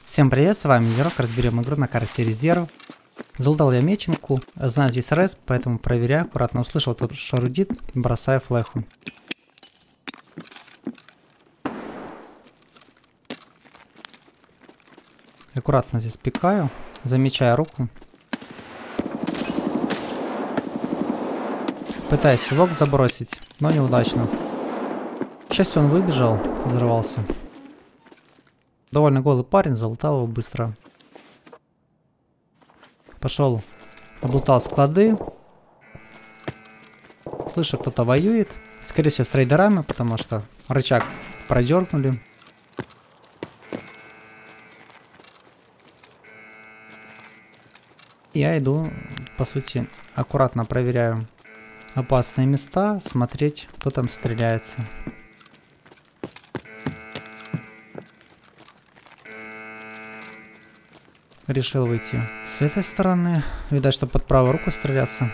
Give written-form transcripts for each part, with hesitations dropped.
Всем привет, с вами Ярок, разберем игру на карте резерв. Залутал я меченку, знаю здесь респ, поэтому проверяю аккуратно. Услышал, тут шарудит, бросаю флеху. Аккуратно здесь пикаю, замечаю руку. Пытаюсь вок забросить, но неудачно. К счастью, он выбежал, взорвался. Довольно голый парень, залутал его быстро. Пошел, облутал склады. Слышу, кто-то воюет. Скорее всего, с рейдерами, потому что рычаг продергнули. Я иду, по сути, аккуратно проверяю опасные места, смотреть, кто там стреляется. Решил выйти с этой стороны. Видать, что под правую руку стреляться.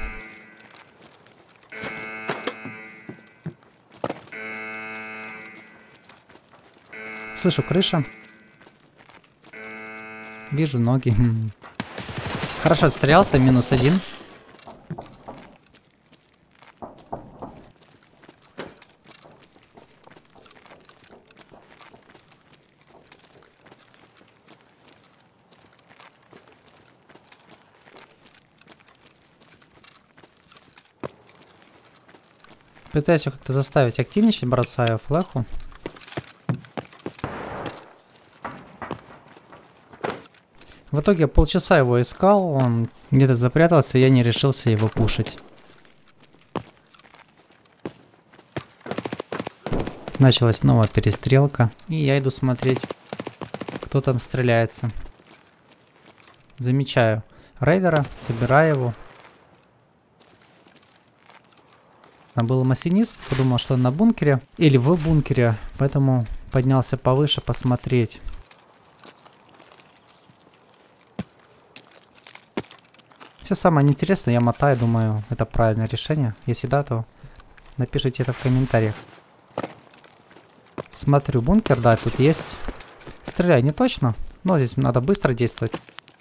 Слышу, крыша. Вижу ноги. Хорошо отстрелялся, -1. Пытаюсь его как-то заставить активничать, бросаю флеху. В итоге я полчаса его искал, он где-то запрятался, и я не решился его пушить. Началась новая перестрелка, и я иду смотреть, кто там стреляется. Замечаю рейдера, забираю его. Был массинист, подумал, что он на бункере или в бункере, поэтому поднялся повыше посмотреть. Все самое неинтересное я мотаю, думаю, это правильное решение. Если да, то напишите это в комментариях. Смотрю бункер, да, тут есть. Стреляю не точно, но здесь надо быстро действовать.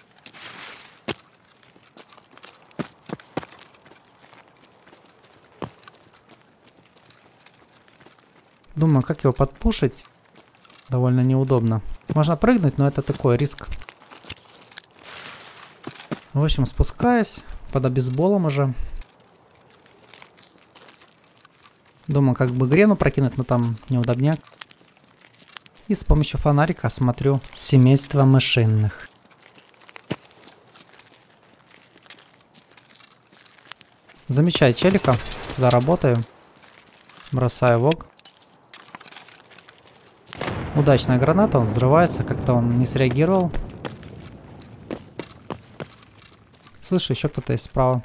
Думаю, как его подпушить. Довольно неудобно. Можно прыгнуть, но это такой риск. В общем, спускаюсь под обезболом уже. Думаю, как бы грену прокинуть, но там неудобняк. И с помощью фонарика смотрю семейство мышиных. Замечаю челика, туда работаю. Бросаю вок. Удачная граната, он взрывается, как-то он не среагировал. Слышу, еще кто-то есть справа.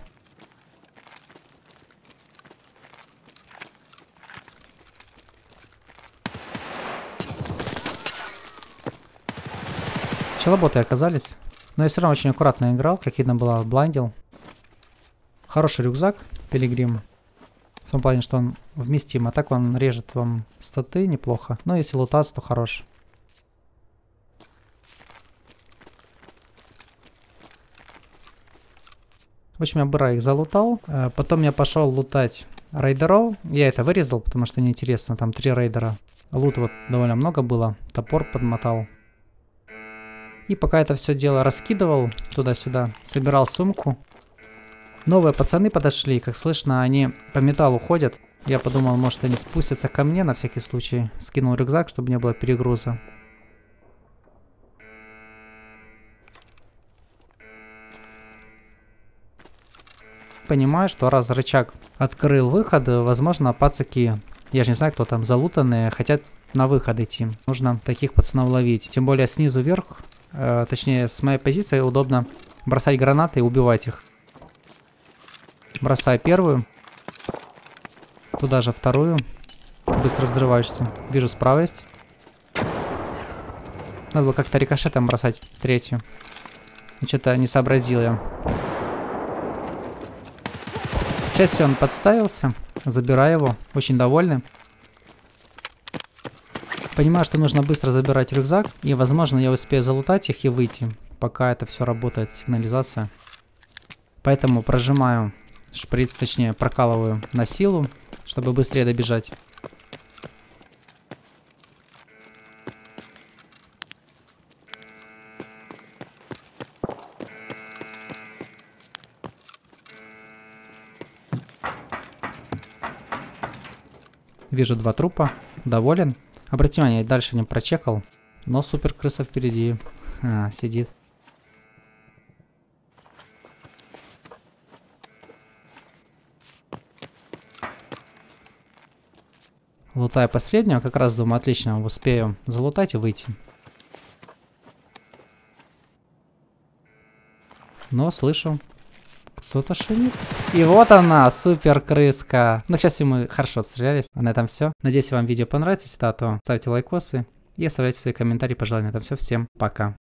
Челоботы оказались. Но я все равно очень аккуратно играл, как видно было, блайндил. Хороший рюкзак, пилигрим. В том плане, что он вместим, а так он режет вам статы неплохо. Но если лутаться, то хорош. В общем, я быра их залутал. Потом я пошел лутать рейдеров. Я это вырезал, потому что неинтересно. Там 3 рейдера. Лут вот довольно много было. Топор подмотал. И пока это все дело раскидывал туда-сюда, собирал сумку. Новые пацаны подошли, как слышно, они по металлу ходят. Я подумал, может, они спустятся ко мне на всякий случай. Скинул рюкзак, чтобы не было перегруза. Понимаю, что раз рычаг открыл выход, возможно, пацаки, я же не знаю, кто там, залутанные, хотят на выход идти. Нужно таких пацанов ловить. Тем более снизу вверх, точнее, с моей позиции удобно бросать гранаты и убивать их. Бросаю первую. Туда же вторую. Быстро взрываешься. Вижу, справа есть. Надо было как-то рикошетом бросать третью. Что-то не сообразил я. К счастью, он подставился. Забираю его. Очень довольный. Понимаю, что нужно быстро забирать рюкзак, и возможно я успею залутать их и выйти, пока это все работает, сигнализация. Поэтому прожимаю шприц, точнее прокалываю на силу, чтобы быстрее добежать. Вижу 2 трупа, доволен. Обратите внимание, я дальше не прочекал, но супер крыса впереди сидит. Лутаю последнего, как раз думаю, отлично, успею залутать и выйти. Но слышу, кто-то шумит. И вот она, супер крыска. Ну, к счастью, мы хорошо отстрелялись. А на этом все. Надеюсь, вам видео понравится. Если да, то ставьте лайкосы и оставляйте свои комментарии, пожалуйста. На этом все. Всем пока.